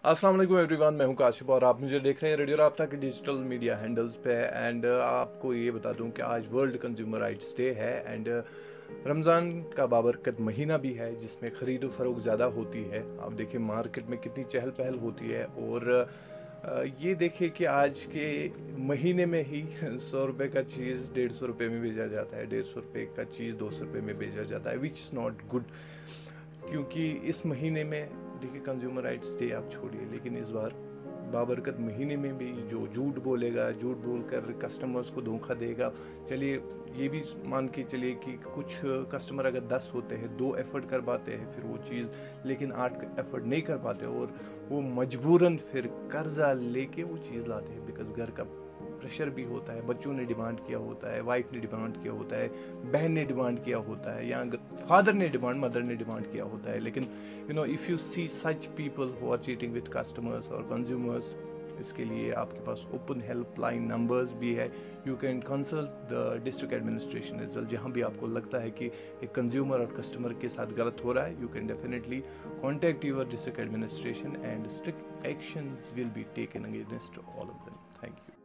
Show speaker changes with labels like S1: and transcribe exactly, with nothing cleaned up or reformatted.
S1: अस्सलाम वालेकुम एवरीवन, मैं हूं काशिफ और आप मुझे देख रहे हैं रेडियो राब्ता के डिजिटल मीडिया हैंडल्स पे। एंड आपको ये बता दूं कि आज वर्ल्ड कंज्यूमर राइट्स डे है एंड रमज़ान का बाबरकत महीना भी है जिसमें ख़रीद फ़रोख्त ज़्यादा होती है। आप देखिए मार्केट में कितनी चहल पहल होती है और अ, ये देखिए कि आज के महीने में ही सौ रुपये का चीज़ डेढ़ सौ रुपये में बेचा जाता है, डेढ़ सौ रुपये का चीज़ दो सौ रुपये में बेचा जाता है, विच इज़ नॉट गुड। क्योंकि इस महीने में देखिए कंज्यूमर राइट्स डे आप छोड़िए, लेकिन इस बार बाबरकत महीने में भी जो झूठ बोलेगा, झूठ बोलकर कस्टमर्स को धोखा देगा। चलिए ये भी मान के चलिए कि कुछ कस्टमर अगर दस होते हैं, दो एफर्ट कर पाते हैं फिर वो चीज़, लेकिन आठ एफर्ट नहीं कर पाते और वो मजबूरन फिर कर्जा लेके वो चीज़ लाते हैं। बिकॉज घर का प्रेशर भी होता है, बच्चों ने डिमांड किया होता है, वाइफ ने डिमांड किया होता है, बहन ने डिमांड किया होता है, या फादर ने डिमांड मदर ने डिमांड किया होता है। लेकिन you know if you see such people who are cheating with customers और कंज्यूमर्स, इसके लिए आपके पास ओपन हेल्पलाइन नंबर्स भी है। You can consult the district administration as well. जहाँ भी आपको लगता है कि एक कंज्यूमर और कस्टमर के साथ गलत हो रहा है, you can definitely contact your district administration and strict actions will be taken against all of them. Thank you.